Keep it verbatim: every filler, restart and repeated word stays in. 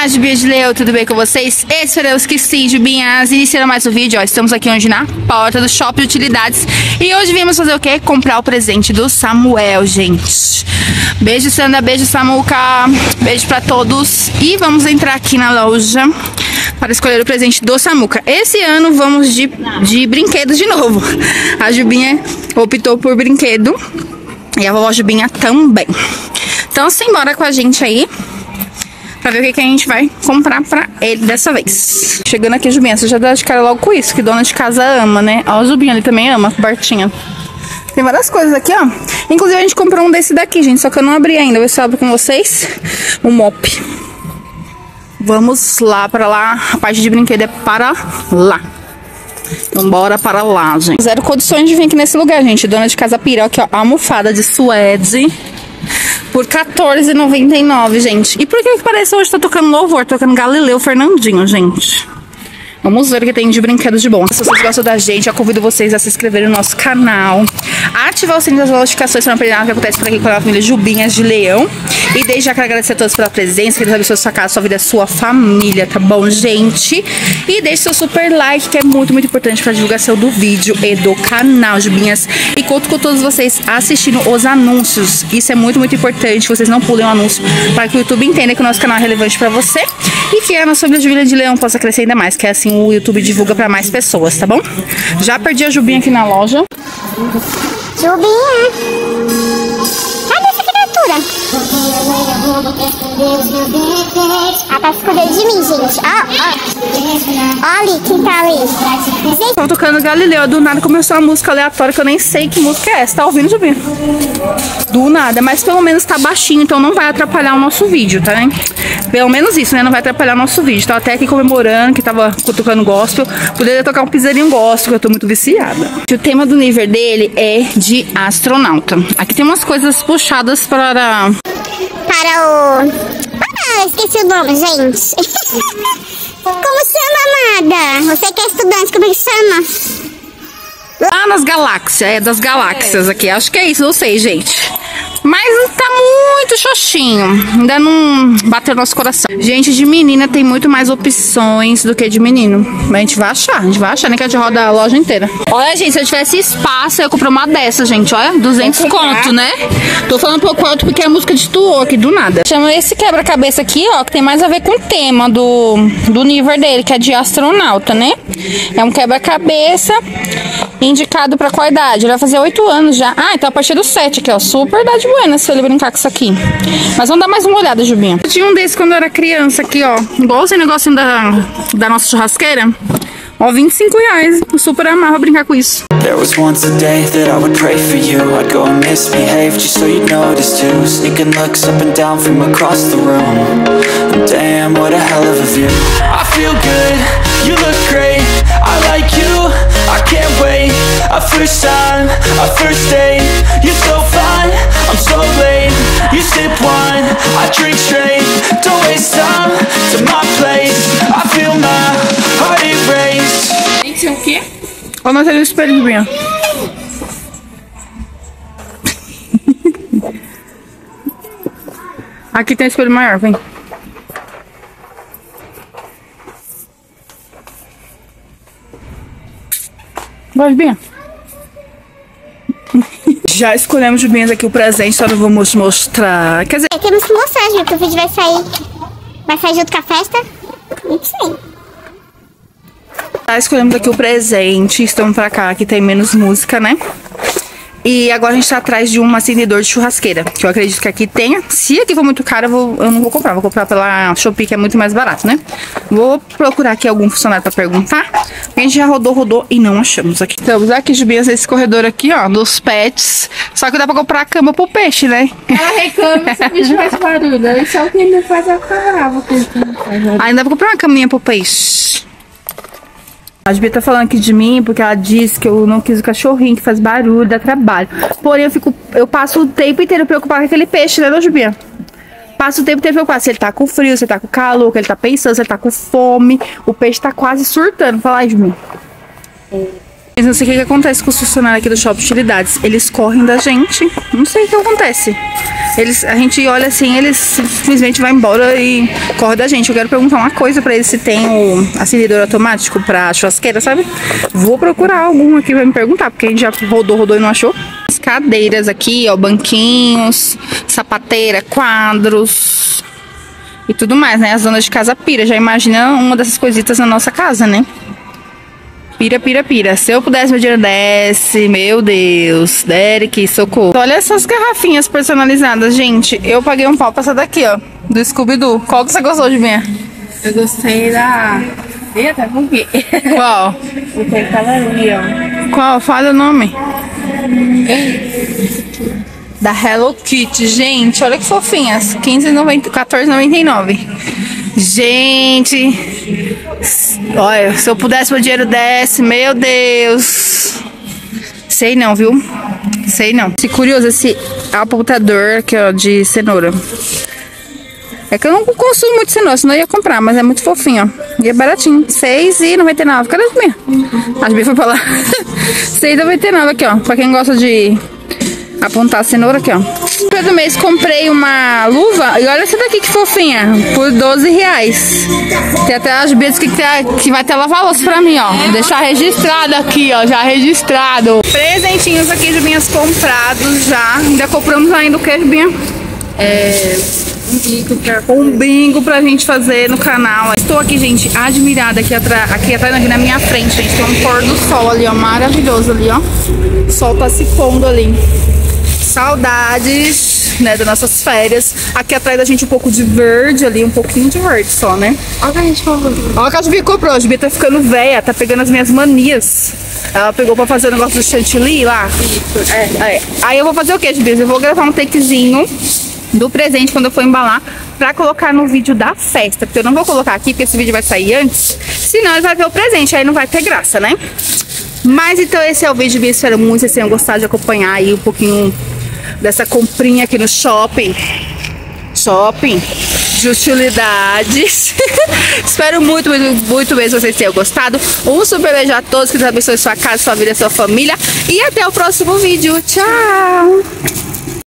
Olá, Jubinha de Leão, tudo bem com vocês? Esperamos que sim, Jubinhas. Iniciando mais um vídeo, ó, estamos aqui hoje na porta do Shopping de Utilidades. E hoje viemos fazer o quê? Comprar o presente do Samuel, gente. Beijo, Sandra, beijo, Samuca. Beijo pra todos. E vamos entrar aqui na loja para escolher o presente do Samuca. Esse ano vamos de, de brinquedos de novo. A Jubinha optou por brinquedo e a vovó Jubinha também. Então, simbora com a gente aí pra ver o que, que a gente vai comprar pra ele dessa vez. Chegando aqui, Jubinha, você já dá de cara logo com isso, que dona de casa ama, né? Ó, o Jubinha ali também ama, Bartinha. Tem várias coisas aqui, ó. Inclusive, a gente comprou um desse daqui, gente, só que eu não abri ainda. Vou ver se eu abro com vocês. O mop. Vamos lá, pra lá. A parte de brinquedo é para lá. Então, bora para lá, gente. Zero condições de vir aqui nesse lugar, gente. Dona de casa pirou aqui, ó. Almofada de suede. Por quatorze reais e noventa e nove centavos, gente. E por que que parece hoje tá tocando louvor? Tô tocando Galileu Fernandinho, gente. Vamos ver o que tem de brinquedos de bom. Se vocês gostam da gente, eu convido vocês a se inscreverem no nosso canal, ativar o sininho das notificações para não perder nada que acontece por aqui com a família Jubinhas de Leão. E desde já quero agradecer a todos pela presença, que Deus abençoe sua casa, sua vida, sua família, tá bom, gente? E deixe seu super like, que é muito, muito importante para a divulgação do vídeo e do canal, Jubinhas. E conto com todos vocês assistindo os anúncios. Isso é muito, muito importante, vocês não pulem o anúncio, para que o YouTube entenda que o nosso canal é relevante para você e que a nossa família Jubinha de Leão possa crescer ainda mais, que é assim o YouTube divulga para mais pessoas, tá bom? Já perdi a Jubinha aqui na loja. Jubinha! Cadê essa criatura? Ela tá escondendo de mim, gente. Ó, ó. Olha quem tá ali. Gente. Tô tocando Galileu. Do nada começou uma música aleatória que eu nem sei que música é essa. Tá ouvindo, Jubinha? Do nada. Mas pelo menos tá baixinho, então não vai atrapalhar o nosso vídeo, tá, né? Pelo menos isso, né? Não vai atrapalhar o nosso vídeo. Tava até aqui comemorando que tava tocando gospel. Poderia tocar um piseirinho gospel, que eu tô muito viciada. O tema do nível dele é de astronauta. Aqui tem umas coisas puxadas para... Para o... Ah, esqueci o nome, gente. Como chama, amada? Você que é estudante, como é que chama? Lá nas galáxias, é das galáxias aqui. Acho que é isso, não sei, gente. Mas tá muito xoxinho. Ainda não bateu nosso coração. Gente, de menina tem muito mais opções do que de menino. Mas a gente vai achar, a gente vai achar, né? Que a gente roda a loja inteira. Olha, gente, se eu tivesse espaço, eu comprar uma dessa, gente. Olha, duzentos conto, né? Tô falando um pouco alto porque é a música de tu aqui do nada. Chama esse quebra-cabeça aqui, ó, que tem mais a ver com o tema do, do nível dele, que é de astronauta, né? É um quebra-cabeça indicado pra qual idade? Ele vai fazer oito anos já. Ah, então a partir do sete aqui, ó. Super idade buena se ele brincar com isso aqui. Mas vamos dar mais uma olhada, Jubinha. Eu tinha um desse quando eu era criança aqui, ó. Igual esse negocinho da, da nossa churrasqueira. Ó, vinte e cinco reais. Eu super amava brincar com isso. There was once a day that I would pray for you. I'd go and misbehave just so you'd notice too. Sneaking looks up and down from across the room. Damn, what a hell of a view. I feel good, you look great. I like you, I can't wait. A first time, a first date. You're so fine, I'm so late. You sip wine, I drink straight. Don't waste time to my place. I feel my heart erase. Isso é o quê? Olha nós ali no espelho, Jubinha. Aqui tem espelho maior, vem. Vai, Jubinha. Já escolhemos, Jubinhas, aqui o presente, só não vamos mostrar. Quer dizer... É, temos que mostrar, Ju, que o vídeo vai sair. Vai sair junto com a festa. Não sei. Já escolhemos aqui o presente, estamos pra cá, que tem menos música, né? E agora a gente tá atrás de um acendedor de churrasqueira, que eu acredito que aqui tenha. Se aqui for muito caro, eu, vou, eu não vou comprar. Vou comprar pela Shopee, que é muito mais barato, né? Vou procurar aqui algum funcionário pra perguntar. A gente já rodou, rodou e não achamos aqui. Estamos aqui, Jubinhas, esse corredor aqui, ó, dos pets. Só que dá pra comprar a cama pro peixe, né? Ela reclama se o bicho faz barulho. Aí só que ele faz a carava. Ainda dá pra comprar uma caminha pro peixe. A Jubinha tá falando aqui de mim porque ela disse que eu não quis o cachorrinho, que faz barulho, dá trabalho. Porém, eu fico, eu passo o tempo inteiro preocupada com aquele peixe, né, não, Jubinha? Passo o tempo inteiro preocupada se ele tá com frio, se ele tá com calor, se ele tá pensando, se ele tá com fome. O peixe tá quase surtando. Fala aí, Jubinha. Eu não sei o que, que acontece com os funcionários aqui do Shopping de Utilidades. Eles correm da gente. Não sei o que acontece. Eles, a gente olha assim, eles simplesmente vai embora e corre da gente. Eu quero perguntar uma coisa pra eles, se tem o acendedor automático pra churrasqueira, sabe? Vou procurar algum aqui pra me perguntar, porque a gente já rodou, rodou e não achou. As cadeiras aqui, ó, banquinhos, sapateira, quadros e tudo mais, né? As donas de casa pira. Já imagina uma dessas coisitas na nossa casa, né? Pira, pira, pira. Se eu pudesse, meu dinheiro desce. Meu Deus. Derek, socorro. Olha essas garrafinhas personalizadas, gente. Eu paguei um pau pra essa daqui, ó. Do Scooby-Doo. Qual que você gostou de mim? Eu gostei da... Eita, por quê? Qual? O que tava ali, ó. Qual? Fala o nome. Da Hello Kitty, gente. Olha que fofinhas. quinze e noventa, quatorze e noventa e nove. Gente, olha, se eu pudesse, meu dinheiro desce, meu Deus. Sei não, viu? Sei não. Se curioso, esse apontador aqui, ó, de cenoura. É que eu não consumo muito cenoura, senão eu ia comprar, mas é muito fofinho, ó. E é baratinho, seis e noventa e nove. Cadê as minhas? As minhas foi pra lá. seis e noventa e nove aqui, ó. Pra quem gosta de apontar a cenoura aqui, ó. No mês comprei uma luva e olha essa daqui que fofinha, por doze reais. Tem até as bias que, que vai ter lava-louça pra mim, ó. Deixar registrado aqui, ó, já registrado. Presentinhos aqui de minhas comprados já. Ainda compramos ainda o que, Binha? É... Um bingo pra... Um bingo pra gente fazer no canal. Estou aqui, gente, admirada aqui atrás, aqui atrás, aqui na minha frente, gente. Tem um pôr do sol ali, ó, maravilhoso ali, ó. O sol tá se pondo ali. Saudades, né, das nossas férias. Aqui atrás da gente um pouco de verde ali, um pouquinho de verde só, né? Olha o que a gente comprou. Olha o que a Jubi comprou. A Jubi tá ficando velha, tá pegando as minhas manias. Ela pegou pra fazer o negócio do chantilly lá. Isso, é. é. Aí eu vou fazer o que, Jubi? Eu vou gravar um takezinho do presente quando eu for embalar pra colocar no vídeo da festa. Porque eu não vou colocar aqui, porque esse vídeo vai sair antes. Senão eles vão ver o presente, aí não vai ter graça, né? Mas então esse é o vídeo, eu espero muito que vocês tenham gostado de acompanhar aí um pouquinho dessa comprinha aqui no shopping. Shopping de utilidades. Espero muito, muito, muito mesmo que vocês tenham gostado. Um super beijo a todos, que Deus abençoe sua casa, sua vida, sua família. E até o próximo vídeo. Tchau!